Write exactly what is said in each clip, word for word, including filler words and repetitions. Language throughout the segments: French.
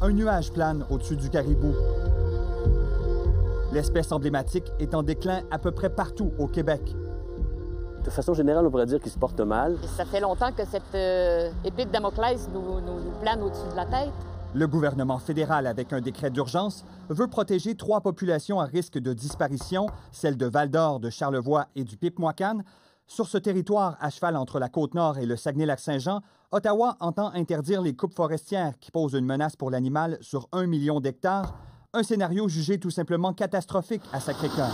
un nuage plane au-dessus du caribou. L'espèce emblématique est en déclin à peu près partout au Québec. De façon générale, on pourrait dire qu'il se porte mal. Ça fait longtemps que cette euh, épée de Damoclès nous, nous, nous plane au-dessus de la tête. Le gouvernement fédéral, avec un décret d'urgence, veut protéger trois populations à risque de disparition, celles de Val-d'Or, de Charlevoix et du Pic-Moican. Sur ce territoire, à cheval entre la Côte-Nord et le Saguenay-Lac-Saint-Jean, Ottawa entend interdire les coupes forestières qui posent une menace pour l'animal sur un million d'hectares, un scénario jugé tout simplement catastrophique à Sacré-Cœur.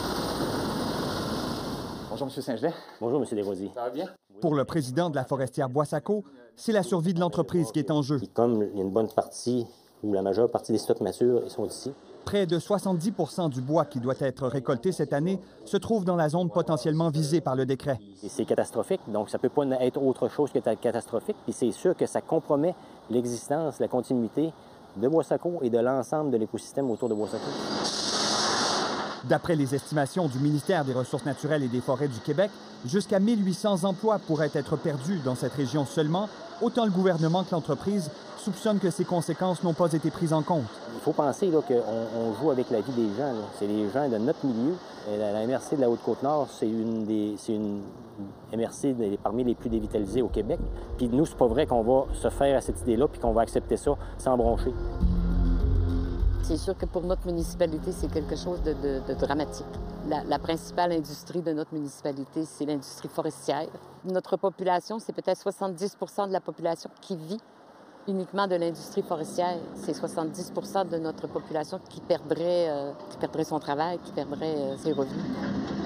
Bonjour, M. Saint-Gelais. Bonjour, M. Desrosiers. Ça va bien? Pour le président de la forestière Boissaco, c'est la survie de l'entreprise qui est en jeu. Et comme il y a une bonne partie, ou la majeure partie des stocks matures, ils sont ici. Près de soixante-dix pour cent du bois qui doit être récolté cette année se trouve dans la zone potentiellement visée par le décret. C'est catastrophique, donc ça ne peut pas être autre chose que catastrophique. Puis c'est sûr que ça compromet l'existence, la continuité de Boissaco et de l'ensemble de l'écosystème autour de Boissaco. D'après les estimations du ministère des Ressources naturelles et des Forêts du Québec, jusqu'à mille huit cents emplois pourraient être perdus dans cette région seulement. Autant le gouvernement que l'entreprise soupçonnent que ces conséquences n'ont pas été prises en compte. Il faut penser qu'on on joue avec la vie des gens. C'est les gens de notre milieu. La, la M R C de la Haute-Côte-Nord, c'est une, des, une M R C des, parmi les plus dévitalisées au Québec. Puis nous, c'est pas vrai qu'on va se faire à cette idée-là puis qu'on va accepter ça sans broncher. C'est sûr que pour notre municipalité, c'est quelque chose de, de, de dramatique. La, la principale industrie de notre municipalité, c'est l'industrie forestière. Notre population, c'est peut-être soixante-dix pour cent de la population qui vit uniquement de l'industrie forestière. C'est soixante-dix pour cent de notre population qui perdrait, euh, qui perdrait son travail, qui perdrait euh, ses revenus.